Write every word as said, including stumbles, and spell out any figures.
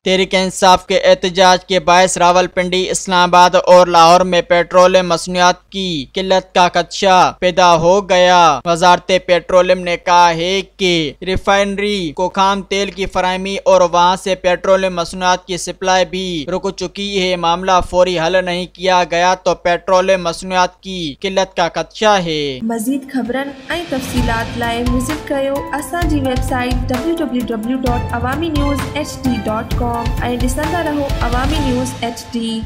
तहरीक इंसाफ के एहतजाज के बायस रावलपिंडी, इस्लामाबाद और लाहौर में पेट्रोलियम मसनूआत की किल्लत का खदशा पैदा हो गया। वजारत पेट्रोलियम ने कहा है कि रिफाइनरी को खाम तेल की फराहमी और वहाँ से पेट्रोलियम मसनूआत की सप्लाई भी रुक चुकी है। मामला फौरी हल नहीं किया गया तो पेट्रोलियम मसनूआत की किल्लत का खदशा है। मज़ीद खबरन ऐं तफ़सीलात लाइ विज़िट कयो असांजी website W W W dot Awami news H D dot com ऐं ॾिसंदा रहो अवामी न्यूज़ एच डी।